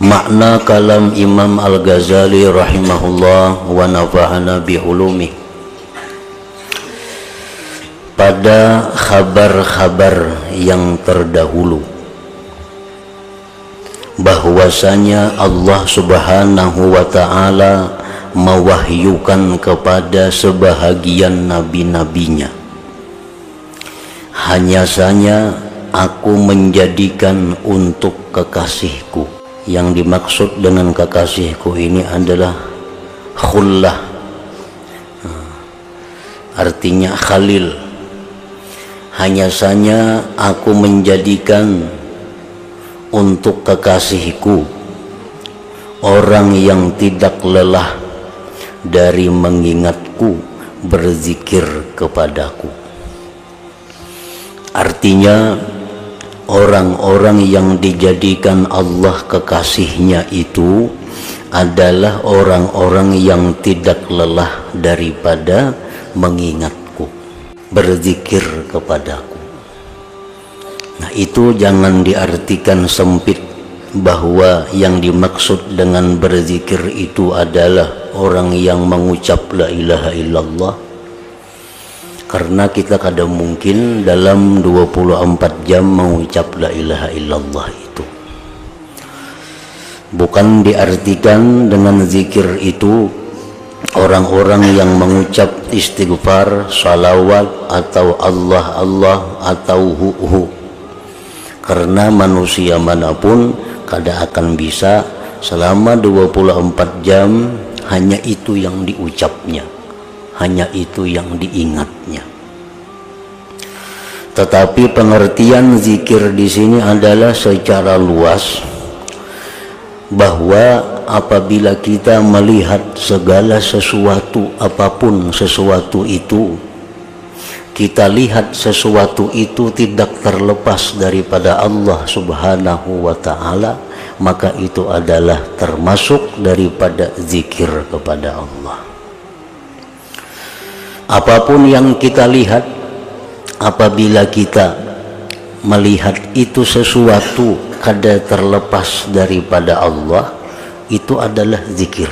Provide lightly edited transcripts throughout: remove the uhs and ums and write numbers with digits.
Makna kalam Imam Al-Ghazali rahimahullah wa nafa'ana bi'ulumi. Pada khabar-khabar yang terdahulu bahwasanya Allah Subhanahu wa ta'ala mewahyukan kepada sebahagian nabi-nabinya, hanya saja aku menjadikan untuk kekasihku. Yang dimaksud dengan kekasihku ini adalah khullah, artinya khalil. Hanya saja aku menjadikan untuk kekasihku orang yang tidak lelah dari mengingatku, berzikir kepadaku. Artinya orang-orang yang dijadikan Allah kekasihnya itu adalah orang-orang yang tidak lelah daripada mengingatku, berzikir kepadaku. Nah, itu jangan diartikan sempit bahwa yang dimaksud dengan berzikir itu adalah orang yang mengucap la ilaha illallah. Karena kita kadang mungkin dalam 24 jam mengucap la ilaha illallah itu. Bukan diartikan dengan zikir itu orang-orang yang mengucap istighfar, salawat, atau Allah Allah atau hu. Karena manusia manapun kada akan bisa selama 24 jam hanya itu yang diucapnya, hanya itu yang diingatnya. Tetapi pengertian zikir di sini adalah secara luas, bahwa apabila kita melihat segala sesuatu, apapun sesuatu itu, kita lihat sesuatu itu tidak terlepas daripada Allah Subhanahu wa ta'ala, maka itu adalah termasuk daripada zikir kepada Allah. Apapun yang kita lihat, apabila kita melihat itu sesuatu kada terlepas daripada Allah, itu adalah zikir.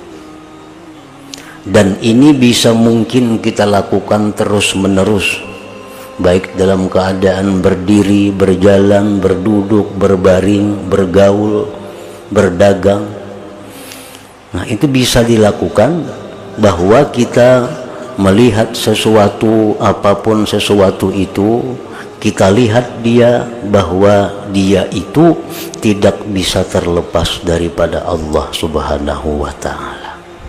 Dan ini bisa mungkin kita lakukan terus menerus, baik dalam keadaan berdiri, berjalan, berduduk, berbaring, bergaul, berdagang. Nah, itu bisa dilakukan, bahwa kita melihat sesuatu, apapun sesuatu itu, kita lihat dia, bahwa dia itu tidak bisa terlepas daripada Allah Subhanahu wa ta'ala.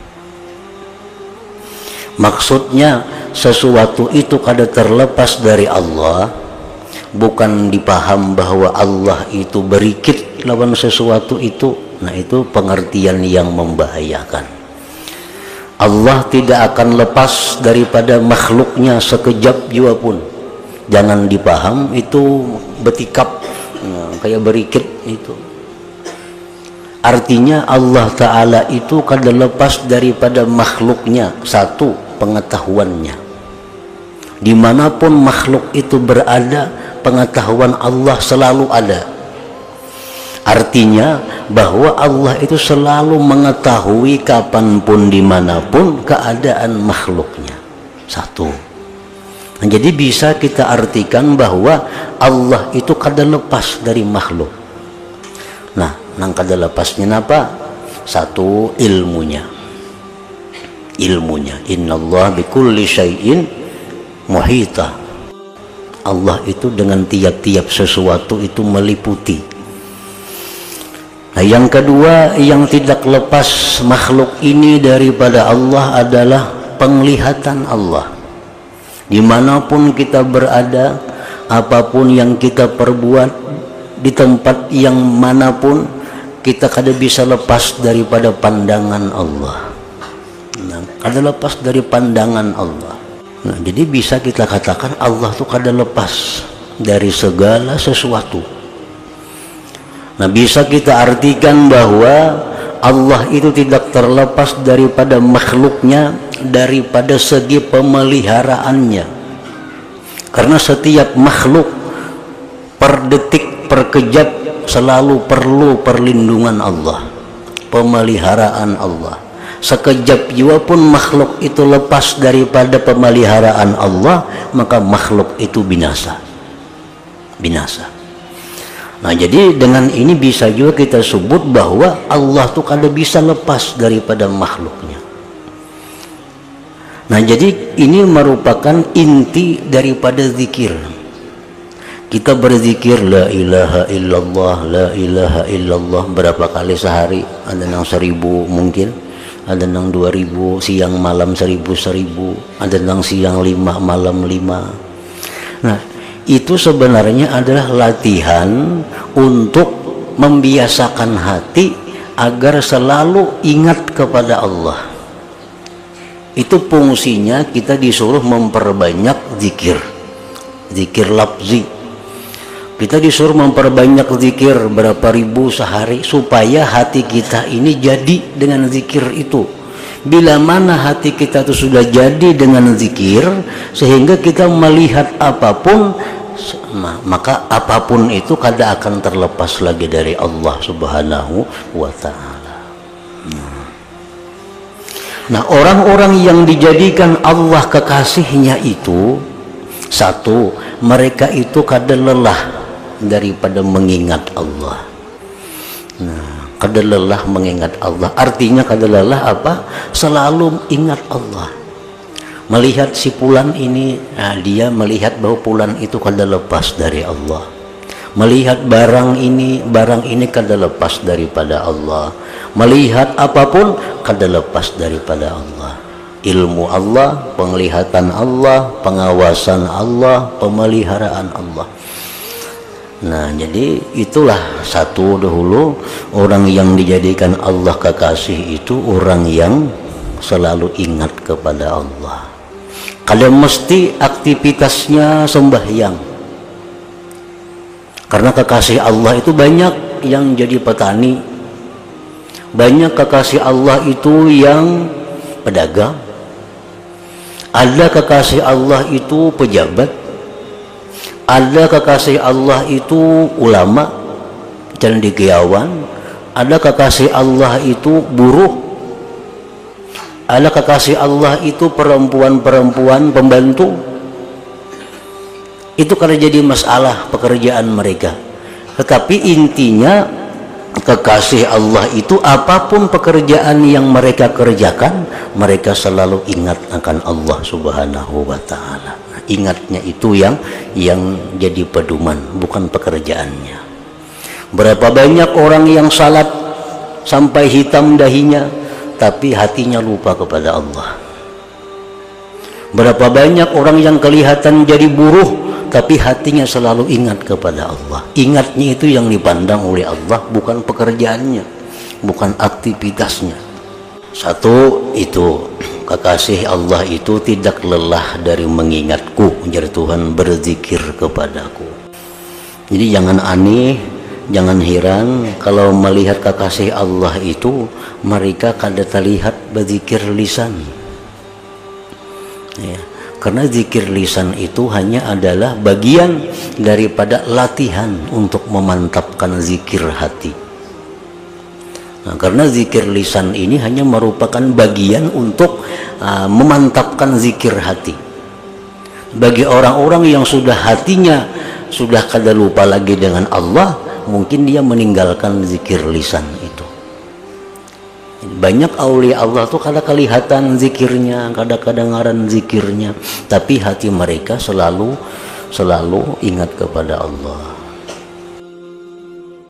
Maksudnya sesuatu itu kada terlepas dari Allah, bukan dipaham bahwa Allah itu berikit lawan sesuatu itu. Nah, itu pengertian yang membahayakan. Allah tidak akan lepas daripada makhluknya sekejap jua pun. Jangan dipaham itu betikap, kayak berikit itu. Artinya Allah Ta'ala itu kada lepas daripada makhluknya. Satu, pengetahuannya. Dimanapun makhluk itu berada, pengetahuan Allah selalu ada. Artinya bahwa Allah itu selalu mengetahui kapanpun, dimanapun keadaan makhluknya. Satu. Nah, jadi bisa kita artikan bahwa Allah itu kada lepas dari makhluk. Nah, nang kada lepasnya apa? Satu, ilmunya. Ilmunya, innallaha bikulli syai'in muhita. Allah itu dengan tiap-tiap sesuatu itu meliputi. Nah, yang kedua yang tidak lepas makhluk ini daripada Allah adalah penglihatan Allah. Dimanapun kita berada, apapun yang kita perbuat, di tempat yang manapun, kita kada bisa lepas daripada pandangan Allah. Nah, kada lepas dari pandangan Allah. Nah, jadi bisa kita katakan Allah itu kada lepas dari segala sesuatu. Nah, bisa kita artikan bahwa Allah itu tidak terlepas daripada makhluknya, daripada segi pemeliharaannya. Karena setiap makhluk per detik, diperkejap selalu perlu perlindungan Allah, pemeliharaan Allah. Sekejap jiwa pun makhluk itu lepas daripada pemeliharaan Allah, maka makhluk itu binasa. Nah, jadi dengan ini bisa juga kita sebut bahwa Allah tuh kada bisa lepas daripada makhluknya. Nah, jadi ini merupakan inti daripada zikir. Kita berzikir la ilaha illallah, la ilaha illallah berapa kali sehari? Ada yang 1000 mungkin, ada yang 2000, siang malam 1000, ada yang siang 5, malam 5. Nah, itu sebenarnya adalah latihan untuk membiasakan hati agar selalu ingat kepada Allah. Itu fungsinya kita disuruh memperbanyak zikir lafzi. Kita disuruh memperbanyak zikir berapa ribu sehari supaya hati kita ini jadi dengan zikir itu. Bila mana hati kita itu sudah jadi dengan zikir, sehingga kita melihat apapun, maka apapun itu kada akan terlepas lagi dari Allah Subhanahu wa ta'ala. Nah, orang-orang yang dijadikan Allah kekasihnya itu, satu, mereka itu kada lelah daripada mengingat Allah. Nah, kada lelah mengingat Allah, artinya kada lelah apa? Selalu ingat Allah. Melihat si fulan ini, nah, dia melihat bahwa fulan itu kada lepas dari Allah. Melihat barang ini kada lepas daripada Allah. Melihat apapun kada lepas daripada Allah. Ilmu Allah, penglihatan Allah, pengawasan Allah, pemeliharaan Allah. Nah, jadi itulah satu dahulu, orang yang dijadikan Allah kekasih itu orang yang selalu ingat kepada Allah. Kada mesti aktivitasnya sembahyang, karena kekasih Allah itu banyak yang jadi petani, banyak kekasih Allah itu yang pedagang, ada kekasih Allah itu pejabat, ada kekasih Allah itu ulama, cendekiawan, ada kekasih Allah itu buruh, ada kekasih Allah itu perempuan-perempuan pembantu. Itu karena jadi masalah pekerjaan mereka. Tetapi intinya kekasih Allah itu apapun pekerjaan yang mereka kerjakan, mereka selalu ingat akan Allah Subhanahu wa ta'ala. Ingatnya itu yang jadi pedoman, bukan pekerjaannya. Berapa banyak orang yang salat sampai hitam dahinya, tapi hatinya lupa kepada Allah. Berapa banyak orang yang kelihatan jadi buruh, tapi hatinya selalu ingat kepada Allah. Ingatnya itu yang dipandang oleh Allah, bukan pekerjaannya, bukan aktivitasnya. Satu itu, kekasih Allah itu tidak lelah dari mengingatku, ujar Tuhan, berzikir kepadaku. Jadi jangan aneh, jangan heran kalau melihat kekasih Allah itu mereka kada terlihat berzikir lisan, ya, karena zikir lisan itu hanya adalah bagian daripada latihan untuk memantapkan zikir hati. Nah, karena zikir lisan ini hanya merupakan bagian untuk memantapkan zikir hati. Bagi orang-orang yang sudah hatinya sudah kada lupa lagi dengan Allah, mungkin dia meninggalkan zikir lisan itu. Banyak aulia Allah tuh kada kelihatan zikirnya, kada kedengaran zikirnya, tapi hati mereka selalu ingat kepada Allah.